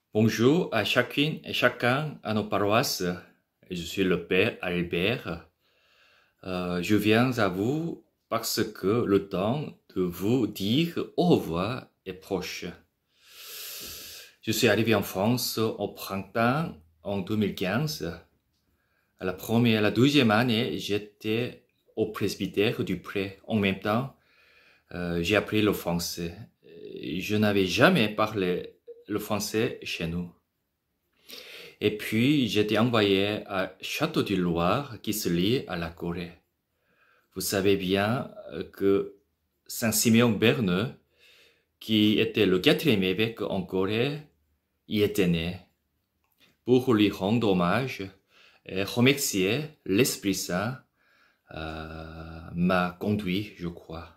Bonjour à chacune et chacun à nos paroisses. Je suis le Père Albert. Je viens à vous parce que le temps de vous dire au revoir est proche. Je suis arrivé en France au printemps en 2015. À la première et la deuxième année, j'étais au presbytère du Pré. En même temps, j'ai appris le français. Je n'avais jamais parlé le français chez nous. Et puis, j'étais envoyé à Château du Loir, qui se lie à la Corée. Vous savez bien que Saint Siméon Berneux, qui était le 4e évêque en Corée, y était né. Pour lui rendre hommage et remercier l'Esprit Saint, m'a conduit, je crois.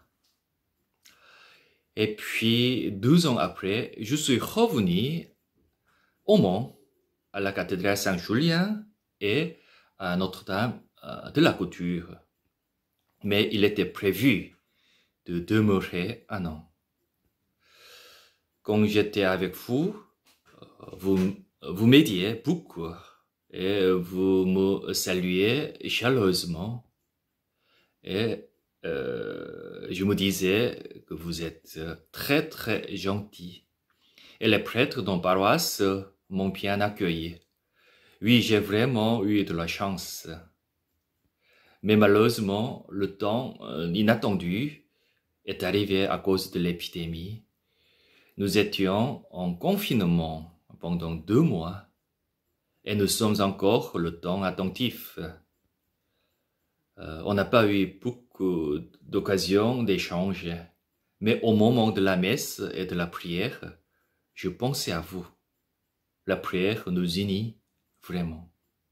Et puis, 2 ans après, je suis revenu au Mans, à la cathédrale Saint-Julien et à Notre-Dame de la Couture. Mais il était prévu de demeurer 1 an. Quand j'étais avec vous, vous m'aidiez beaucoup et vous me saluiez chaleureusement. Et je me disais que vous êtes très très gentil. Et les prêtres dans la paroisse m'ont bien accueilli. Oui, j'ai vraiment eu de la chance. Mais malheureusement, le temps inattendu est arrivé à cause de l'épidémie. Nous étions en confinement pendant 2 mois et nous sommes encore le temps attentif. On n'a pas eu beaucoup d'occasions d'échanger, mais au moment de la messe et de la prière, je pensais à vous. La prière nous unit vraiment.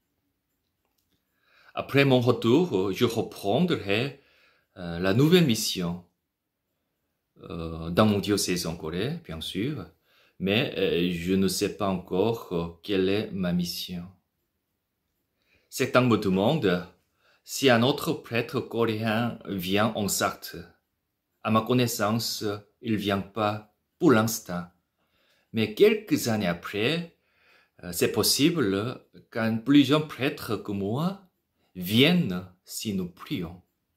Après mon retour, je reprendrai la nouvelle mission dans mon diocèse en Corée, bien sûr, mais je ne sais pas encore quelle est ma mission. Certains me demandent si un autre prêtre coréen vient en Sarthe. À ma connaissance, il ne vient pas pour l'instant. Mais quelques années après, c'est possible qu'un plus jeune prêtre que moi vienne si nous prions.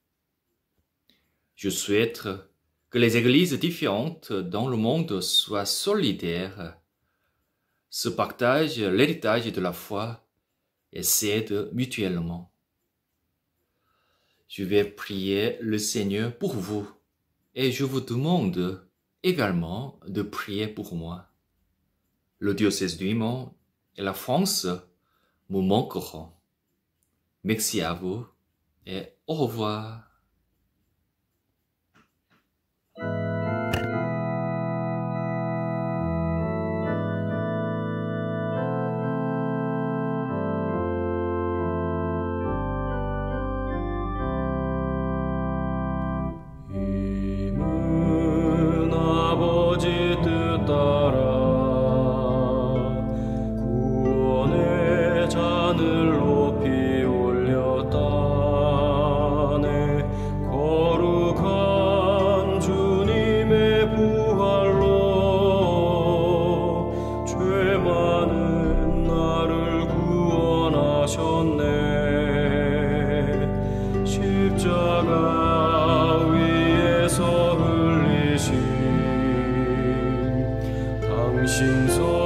Je souhaite que les églises différentes dans le monde soient solidaires, se partagent l'héritage de la foi et s'aident mutuellement. Je vais prier le Seigneur pour vous et je vous demande également de prier pour moi. Le diocèse du Mans et la France me manqueront. Merci à vous et au revoir. 십자가 위에서 흘리신 당신 손